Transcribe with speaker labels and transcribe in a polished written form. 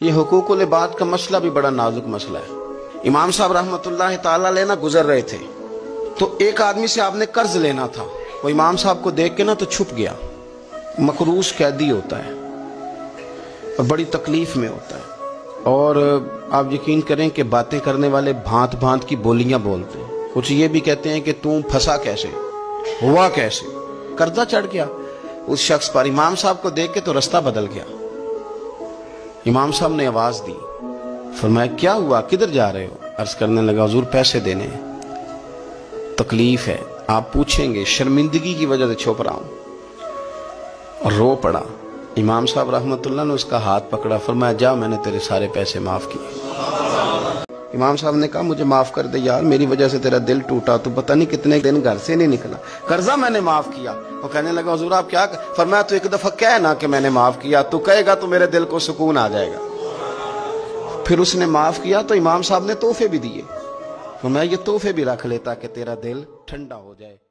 Speaker 1: یہ حقوق العباد کا مسئلہ بھی بڑا نازک مسئلہ ہے۔ امام صاحب رحمۃ اللہ علیہ گزر رہے تھے تو ایک آدمی سے آپ نے قرض لینا تھا، وہ امام صاحب کو دیکھ کے تو چھپ گیا، مقروض قیدی ہوتا ہے اور بڑی تکلیف میں ہوتا ہے، اور آپ یقین کریں کہ باتیں کرنے والے بھانت بھانت کی بولیاں بولتے ہیں۔ کچھ یہ بھی کہتے ہیں کہ تم پھنسا کیسے، ہوا کیسے، قرضہ چڑھ گیا اس شخص پر۔ امام صاحب کو دیکھ کے تو رستہ بدل گیا۔ امام صاحب نے آواز دی، فرمایا کیا ہوا، کدھر جا رہے ہو؟ عرض کرنے لگا حضور پیسے دینے ہیں، تکلیف ہے، آپ پوچھیں گے، شرمندگی کی وجہ سے چھپ رہا ہوں، اور رو پڑا۔ امام صاحب رحمۃ اللہ نے اس کا ہاتھ پکڑا، فرمایا جا، میں نے تیرے سارے پیسے معاف کیے۔ امام صاحب نے کہا مجھے معاف کر دے یار، میری وجہ سے تیرا دل ٹوٹا، تو پتہ نہیں کتنے دن گھر سے نہیں نکلا، قرضہ میں نے معاف کیا۔ وہ کہنے لگا حضور آپ کیا؟ فرمایا تو ایک دفعہ کہہ نا کہ میں نے معاف کیا، تو کہے گا تو میرے دل کو سکون آ جائے گا۔ پھر اس نے معاف کیا تو امام صاحب نے تحفے بھی دیے، فرمایا یہ تحفے بھی رکھ لے تاکہ تیرا دل ٹھنڈا ہو جائے۔